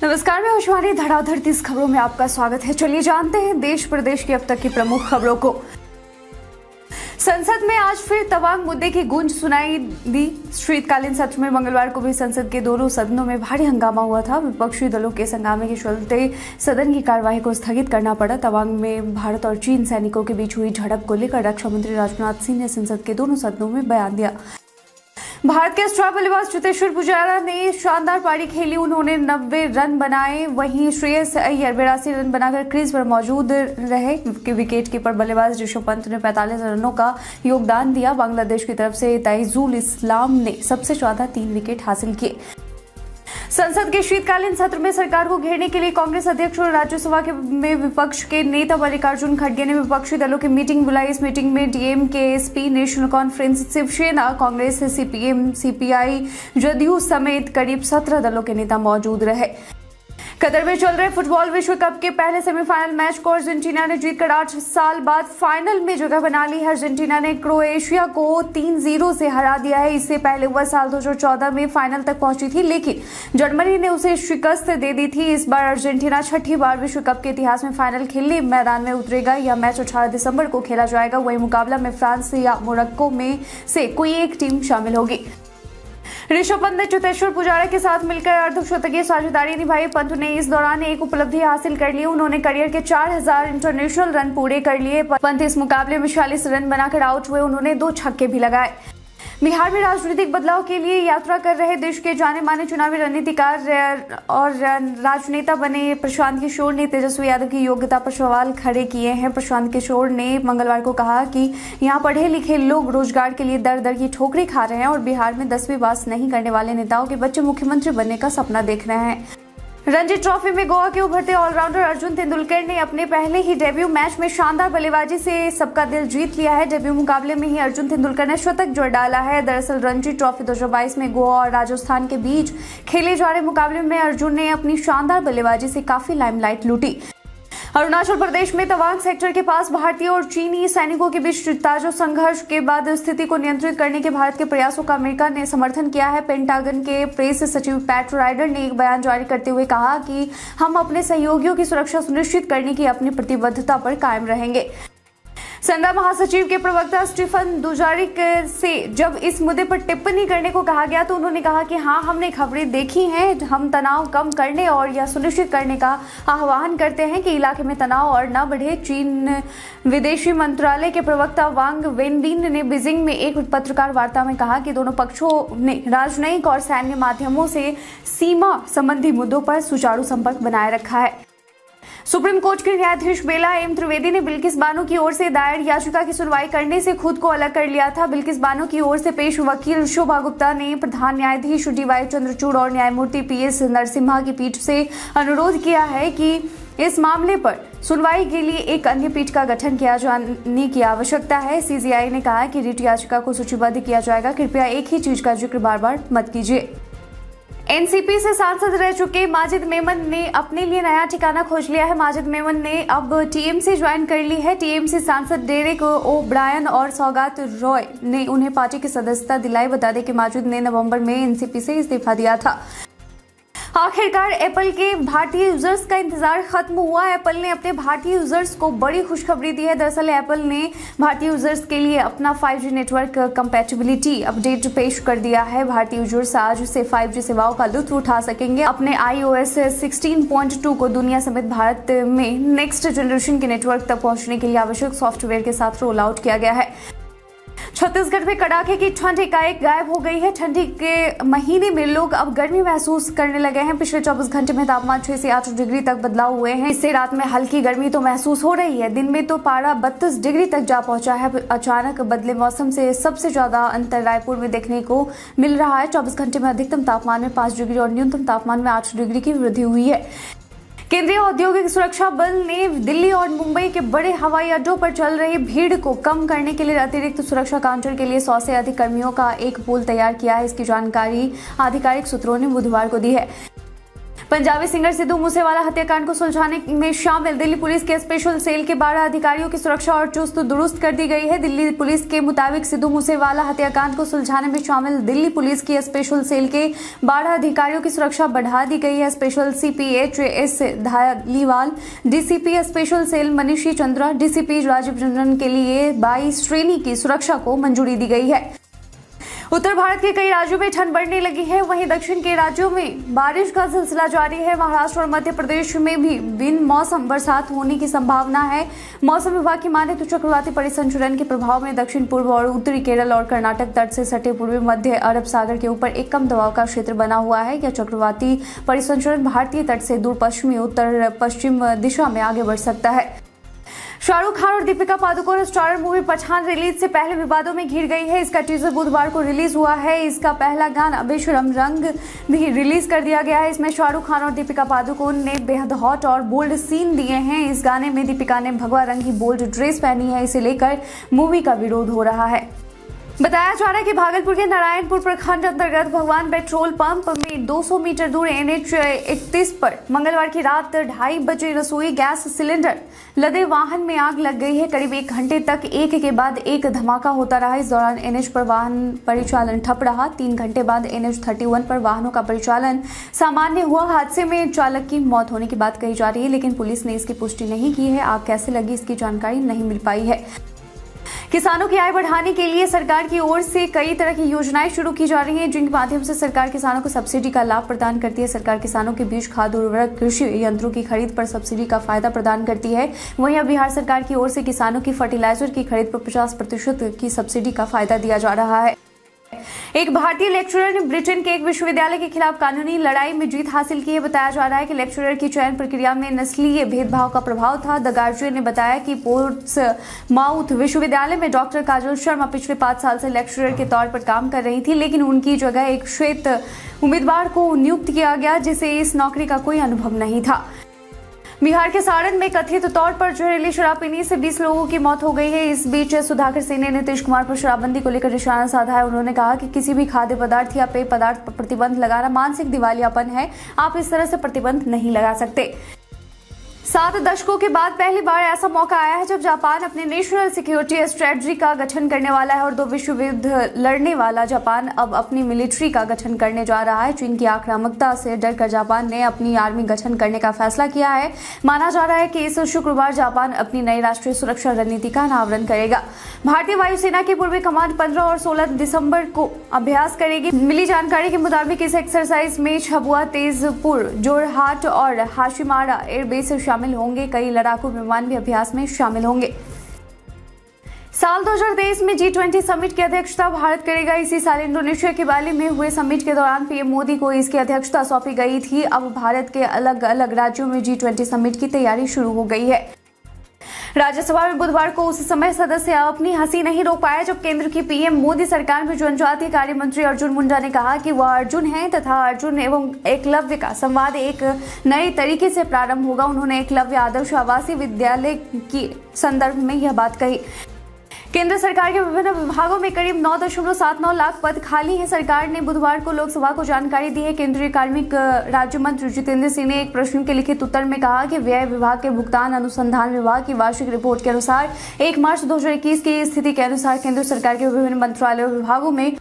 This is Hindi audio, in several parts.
नमस्कार, मैं उशवानी। धड़ाधड़ 30 खबरों में आपका स्वागत है। चलिए जानते हैं देश प्रदेश की अब तक की प्रमुख खबरों को। संसद में आज फिर तवांग मुद्दे की गूंज सुनाई दी। शीतकालीन सत्र में मंगलवार को भी संसद के दोनों सदनों में भारी हंगामा हुआ था। विपक्षी दलों के हंगामे के चलते सदन की कार्यवाही को स्थगित करना पड़ा। तवांग में भारत और चीन सैनिकों के बीच हुई झड़प को लेकर रक्षा मंत्री राजनाथ सिंह ने संसद के दोनों सदनों में बयान दिया। भारत के स्टार बल्लेबाज चेतेश्वर पुजारा ने शानदार पारी खेली। उन्होंने 90 रन बनाए। वहीं श्रेयस अय्यर 82 रन बनाकर क्रीज पर मौजूद रहे। विकेटकीपर बल्लेबाज ऋषभ पंत ने 45 रनों का योगदान दिया। बांग्लादेश की तरफ से ताइजुल इस्लाम ने सबसे ज्यादा 3 विकेट हासिल किए। संसद के शीतकालीन सत्र में सरकार को घेरने के लिए कांग्रेस अध्यक्ष और राज्यसभा में विपक्ष के नेता मल्लिकार्जुन खड़गे ने विपक्षी दलों की मीटिंग बुलाई। इस मीटिंग में डीएमके-एसपी, नेशनल कॉन्फ्रेंस, शिवसेना, कांग्रेस, सीपीएम, सीपीआई, जदयू समेत करीब 17 दलों के नेता मौजूद रहे। कतर में चल रहे फुटबॉल विश्व कप के पहले सेमीफाइनल मैच को अर्जेंटीना ने जीतकर 8 साल बाद फाइनल में जगह बना ली है। अर्जेंटीना ने क्रोएशिया को 3-0 से हरा दिया है। इससे पहले वह साल 2014 में फाइनल तक पहुंची थी, लेकिन जर्मनी ने उसे शिकस्त दे दी थी। इस बार अर्जेंटीना छठी बार विश्व कप के इतिहास में फाइनल खेलने मैदान में उतरेगा। यह मैच 18 दिसंबर को खेला जाएगा। वही मुकाबला में फ्रांस या मोरक्को में से कोई एक टीम शामिल होगी। ऋषभ पंत ने चेतेश्वर पुजारा के साथ मिलकर अर्धशतकीय साझेदारी निभाई। पंत ने इस दौरान एक उपलब्धि हासिल कर ली। उन्होंने करियर के 4000 इंटरनेशनल रन पूरे कर लिए। पंत इस मुकाबले में 46 रन बनाकर आउट हुए। उन्होंने 2 छक्के भी लगाए। बिहार में राजनीतिक बदलाव के लिए यात्रा कर रहे देश के जाने माने चुनावी रणनीतिकार और राजनेता बने प्रशांत किशोर ने तेजस्वी यादव की योग्यता पर सवाल खड़े किए हैं। प्रशांत किशोर ने मंगलवार को कहा कि यहां पढ़े लिखे लोग रोजगार के लिए दर दर की ठोकरें खा रहे हैं और बिहार में 10वीं पास नहीं करने वाले नेताओं के बच्चे मुख्यमंत्री बनने का सपना देख रहे हैं। रणजी ट्रॉफी में गोवा के उभरते ऑलराउंडर अर्जुन तेंदुलकर ने अपने पहले ही डेब्यू मैच में शानदार बल्लेबाजी से सबका दिल जीत लिया है। डेब्यू मुकाबले में ही अर्जुन तेंदुलकर ने शतक जोड़ डाला है। दरअसल रणजी ट्रॉफी 2022 में गोवा और राजस्थान के बीच खेले जा रहे मुकाबले में अर्जुन ने अपनी शानदार बल्लेबाजी से काफी लाइमलाइट लूटी। अरुणाचल प्रदेश में तवांग सेक्टर के पास भारतीय और चीनी सैनिकों के बीच ताजा संघर्ष के बाद स्थिति को नियंत्रित करने के भारत के प्रयासों का अमेरिका ने समर्थन किया है। पेंटागन के प्रेस सचिव पैट राइडर ने एक बयान जारी करते हुए कहा कि हम अपने सहयोगियों की सुरक्षा सुनिश्चित करने की अपनी प्रतिबद्धता पर कायम रहेंगे। संघ महासचिव के प्रवक्ता स्टीफन दुजारिक से जब इस मुद्दे पर टिप्पणी करने को कहा गया तो उन्होंने कहा कि हाँ, हमने खबरें देखी हैं। हम तनाव कम करने और यह सुनिश्चित करने का आह्वान करते हैं कि इलाके में तनाव और न बढ़े। चीन विदेशी मंत्रालय के प्रवक्ता वांग वेनबिन ने बीजिंग में एक पत्रकार वार्ता में कहा कि दोनों पक्षों ने राजनयिक और सैन्य माध्यमों से सीमा संबंधी मुद्दों पर सुचारू संपर्क बनाए रखा है। सुप्रीम कोर्ट के न्यायाधीश बेला एम त्रिवेदी ने बिल्किस बानो की ओर से दायर याचिका की सुनवाई करने से खुद को अलग कर लिया था। बिल्किस बानो की ओर से पेश वकील शोभा गुप्ता ने प्रधान न्यायाधीश डीवाई चंद्रचूड़ और न्यायमूर्ति पीएस नरसिम्हा की पीठ से अनुरोध किया है कि इस मामले पर सुनवाई के लिए एक अन्य पीठ का गठन किया जाने की आवश्यकता है। सीजीआई ने कहा कि रिट याचिका को सूचीबद्ध किया जाएगा। कृपया एक ही चीज का जिक्र बार बार मत कीजिए। एनसीपी से सांसद रह चुके माजिद मेमन ने अपने लिए नया ठिकाना खोज लिया है। माजिद मेमन ने अब टीएमसी ज्वाइन कर ली है। टीएमसी सांसद डेरेक ओ ब्रायन और सौगात रॉय ने उन्हें पार्टी की सदस्यता दिलाई। बता दें कि माजिद ने नवंबर में एनसीपी से इस्तीफा दिया था। आखिरकार एप्पल के भारतीय यूजर्स का इंतजार खत्म हुआ। एप्पल ने अपने भारतीय यूजर्स को बड़ी खुशखबरी दी है। दरअसल एप्पल ने भारतीय यूजर्स के लिए अपना 5G नेटवर्क कंपैटिबिलिटी अपडेट पेश कर दिया है। भारतीय यूजर्स आज से 5G सेवाओं का लुत्फ उठा सकेंगे। अपने iOS 16.2 को दुनिया समेत भारत में नेक्स्ट जनरेशन के नेटवर्क तक पहुंचने के लिए आवश्यक सॉफ्टवेयर के साथ रोल आउट किया गया है। छत्तीसगढ़ में कड़ाके की ठंड एकाएक गायब हो गई है। ठंडी के महीने में लोग अब गर्मी महसूस करने लगे हैं। पिछले 24 घंटे में तापमान 6 से 8 डिग्री तक बदलाव हुए हैं। इससे रात में हल्की गर्मी तो महसूस हो रही है। दिन में तो पारा 32 डिग्री तक जा पहुंचा है। अचानक बदले मौसम से सबसे ज्यादा अंतर रायपुर में देखने को मिल रहा है। 24 घंटे में अधिकतम तापमान में 5 डिग्री और न्यूनतम तापमान में 8 डिग्री की वृद्धि हुई है। केंद्रीय औद्योगिक सुरक्षा बल ने दिल्ली और मुंबई के बड़े हवाई अड्डों पर चल रही भीड़ को कम करने के लिए अतिरिक्त सुरक्षा काउंटर के लिए 100 से अधिक कर्मियों का एक पूल तैयार किया है। इसकी जानकारी आधिकारिक सूत्रों ने बुधवार को दी है। पंजाबी सिंगर सिद्धू मूसेवाला हत्याकांड को सुलझाने में शामिल दिल्ली पुलिस के स्पेशल सेल के 12 अधिकारियों की सुरक्षा और चुस्त दुरुस्त कर दी गई है। दिल्ली पुलिस के मुताबिक सिद्धू मूसेवाला हत्याकांड को सुलझाने में शामिल दिल्ली पुलिस की स्पेशल सेल के 12 अधिकारियों की सुरक्षा बढ़ा दी गई है। Special CP H S. Dhaliwal, DCP special cell Manishi Chandra, DCP Rajiv Ranjan के लिए 22 श्रेणी की सुरक्षा को मंजूरी दी गई है। उत्तर भारत के कई राज्यों में ठंड बढ़ने लगी है, वहीं दक्षिण के राज्यों में बारिश का सिलसिला जारी है। महाराष्ट्र और मध्य प्रदेश में भी बिन मौसम बरसात होने की संभावना है। मौसम विभाग की माने तो चक्रवाती परिसंचरण के प्रभाव में दक्षिण पूर्व और उत्तरी केरल और कर्नाटक तट से सटे पूर्वी मध्य अरब सागर के ऊपर एक कम दबाव का क्षेत्र बना हुआ है। यह चक्रवाती परिसंचरण भारतीय तट से दूर पश्चिमी उत्तर पश्चिम दिशा में आगे बढ़ सकता है। शाहरुख खान और Deepika Padukone starrer movie Pathaan release से पहले विवादों में घिर गई है। इसका टीजर बुधवार को रिलीज हुआ है। इसका पहला गाना बेशरम रंग भी रिलीज कर दिया गया है। इसमें शाहरुख खान और दीपिका पादुकोण ने बेहद हॉट और बोल्ड सीन दिए हैं। इस गाने में दीपिका ने भगवा रंग की बोल्ड ड्रेस पहनी है। इसे लेकर मूवी का विरोध हो रहा है। बताया जा रहा है कि भागलपुर के नारायणपुर प्रखंड अंतर्गत भगवान पेट्रोल पंप में 200 मीटर दूर NH 31 पर मंगलवार की रात 2:30 बजे रसोई गैस सिलेंडर लदे वाहन में आग लग गई है। करीब 1 घंटे तक एक के बाद एक धमाका होता रहा। इस दौरान NH पर वाहन परिचालन ठप रहा। 3 घंटे बाद NH 31 पर वाहनों का परिचालन सामान्य हुआ। हादसे में चालक की मौत होने की बात कही जा रही है, लेकिन पुलिस ने इसकी पुष्टि नहीं की है। आग कैसे लगी इसकी जानकारी नहीं मिल पाई है। किसानों की आय बढ़ाने के लिए सरकार की ओर से कई तरह की योजनाएं शुरू की जा रही हैं, जिनके माध्यम से सरकार किसानों को सब्सिडी का लाभ प्रदान करती है। सरकार किसानों के बीच खाद उर्वरक कृषि यंत्रों की खरीद पर सब्सिडी का फायदा प्रदान करती है। वहीं अब बिहार सरकार की ओर से किसानों की फर्टिलाइजर की खरीद पर 50% की सब्सिडी का फायदा दिया जा रहा है। एक भारतीय लेक्चरर ने ब्रिटेन के एक विश्वविद्यालय के खिलाफ कानूनी लड़ाई में जीत हासिल की है। बताया जा रहा है कि लेक्चरर की चयन प्रक्रिया में नस्लीय भेदभाव का प्रभाव था। द गार्जियन ने बताया कि पोर्ट्समाउथ विश्वविद्यालय में डॉक्टर काजल शर्मा पिछले 5 साल से लेक्चरर के तौर पर काम कर रही थी, लेकिन उनकी जगह एक श्वेत उम्मीदवार को नियुक्त किया गया जिसे इस नौकरी का कोई अनुभव नहीं था। बिहार के सारण में कथित तौर पर जहरीली शराब पीने से 20 लोगों की मौत हो गई है। इस बीच सुधाकर सिंह ने नीतीश कुमार पर शराबबंदी को लेकर निशाना साधा है। उन्होंने कहा कि किसी भी खाद्य पदार्थ या पेय पदार्थ पर प्रतिबंध लगाना मानसिक दिवालियापन है। आप इस तरह से प्रतिबंध नहीं लगा सकते। 7 दशकों के बाद पहली बार ऐसा मौका आया है जब जापान अपने नेशनल सिक्योरिटी स्ट्रेटजी का गठन करने वाला है और 2 विश्व युद्ध लड़ने वाला जापान अब अपनी मिलिट्री का गठन करने जा रहा है। चीन की आक्रामकता से डरकर जापान ने अपनी आर्मी गठन करने का फैसला किया है। माना जा रहा है कि इस शुक्रवार जापान अपनी नई राष्ट्रीय सुरक्षा रणनीति का अनावरण करेगा। भारतीय वायुसेना की पूर्वी कमान 15 और 16 दिसंबर को अभ्यास करेगी। मिली जानकारी के मुताबिक इस एक्सरसाइज में छबुआ, तेजपुर, जोरहाट और हाशिमारा एयरबेस शामिल होंगे। कई लड़ाकू विमान भी अभ्यास में शामिल होंगे। साल 2023 में G20 समिट की अध्यक्षता भारत करेगा। इसी साल इंडोनेशिया के बाली में हुए समिट के दौरान पीएम मोदी को इसकी अध्यक्षता सौंपी गई थी। अब भारत के अलग अलग राज्यों में G20 समिट की तैयारी शुरू हो गई है। राज्यसभा में बुधवार को उस समय सदस्य अपनी हंसी नहीं रोक पाए जब केंद्र की पीएम मोदी सरकार में जनजातीय कार्य मंत्री अर्जुन मुंडा ने कहा कि वह अर्जुन हैं तथा अर्जुन एवं एकलव्य का संवाद एक नए तरीके से प्रारंभ होगा। उन्होंने एकलव्य आदर्श आवासीय विद्यालय की संदर्भ में यह बात कही। केंद्र सरकार के विभिन्न विभागों में करीब 9.79 लाख पद खाली हैं। सरकार ने बुधवार को लोकसभा को जानकारी दी है। केंद्रीय कार्मिक राज्य मंत्री जितेंद्र सिंह ने एक प्रश्न के लिखित उत्तर में कहा कि व्यय विभाग के भुगतान अनुसंधान विभाग की वार्षिक रिपोर्ट के अनुसार 1 मार्च 2021 की स्थिति के अनुसार केंद्र सरकार के विभिन्न मंत्रालयों विभागों में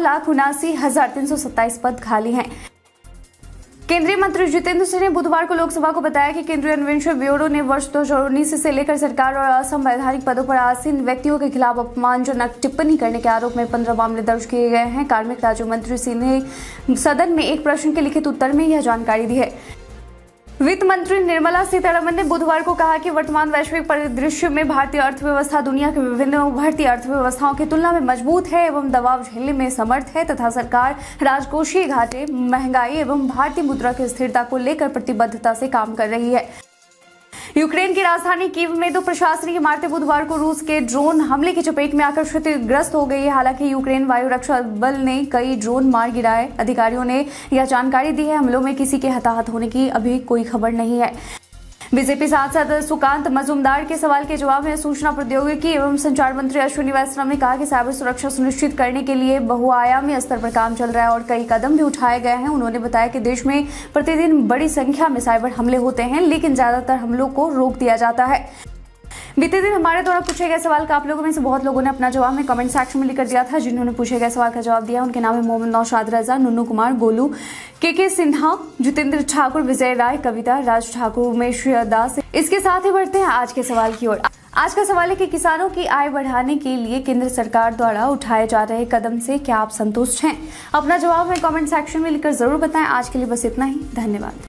9,79,327 पद खाली हैं। केंद्रीय मंत्री जितेंद्र सिंह ने बुधवार को लोकसभा को बताया कि केंद्रीय अन्वेषण ब्यूरो ने वर्ष 2019 से लेकर सरकार और असंवैधानिक पदों पर आसीन व्यक्तियों के खिलाफ अपमानजनक टिप्पणी करने के आरोप में 15 मामले दर्ज किए गए हैं। कार्मिक राज्य मंत्री सिंह ने सदन में एक प्रश्न के लिखित उत्तर में यह जानकारी दी है। वित्त मंत्री निर्मला सीतारमण ने बुधवार को कहा कि वर्तमान वैश्विक परिदृश्य में भारतीय अर्थव्यवस्था दुनिया के विभिन्न उभरती अर्थव्यवस्थाओं की तुलना में मजबूत है एवं दबाव झेलने में समर्थ है तथा सरकार राजकोषीय घाटे, महंगाई एवं भारतीय मुद्रा की स्थिरता को लेकर प्रतिबद्धता से काम कर रही है। यूक्रेन की राजधानी कीव में 2 प्रशासनिक इमारतें बुधवार को रूस के ड्रोन हमले की चपेट में आकर क्षतिग्रस्त हो गई है। हालांकि यूक्रेन वायु रक्षा बल ने कई ड्रोन मार गिराए। अधिकारियों ने यह जानकारी दी है। हमलों में किसी के हताहत होने की अभी कोई खबर नहीं है। बीजेपी सांसद सुकांत मजूमदार के सवाल के जवाब में सूचना प्रौद्योगिकी एवं संचार मंत्री अश्विनी वैष्णव ने कहा कि साइबर सुरक्षा सुनिश्चित करने के लिए बहुआयामी स्तर पर काम चल रहा है और कई कदम भी उठाए गए हैं। उन्होंने बताया कि देश में प्रतिदिन बड़ी संख्या में साइबर हमले होते हैं, लेकिन ज्यादातर हमलों को रोक दिया जाता है। बीते दिन हमारे द्वारा पूछे गए सवाल का आप लोगों में से बहुत लोगों ने अपना जवाब में कमेंट सेक्शन में लिखकर दिया था। जिन्होंने पूछे गए सवाल का जवाब दिया उनके नाम है मोहम्मद नौशाद रजा, नुन्नू कुमार, गोलू, के सिन्हा, जितेंद्र ठाकुर, विजय राय, कविता, राज ठाकुर, उमेश दास। इसके साथ ही बढ़ते हैं आज के सवाल की ओर। आज का सवाल है कि किसानों की आय बढ़ाने के लिए केंद्र सरकार द्वारा उठाए जा रहे कदम से क्या आप संतुष्ट हैं? अपना जवाब में कमेंट सेक्शन में लिखकर जरूर बताएं। आज के लिए बस इतना ही, धन्यवाद।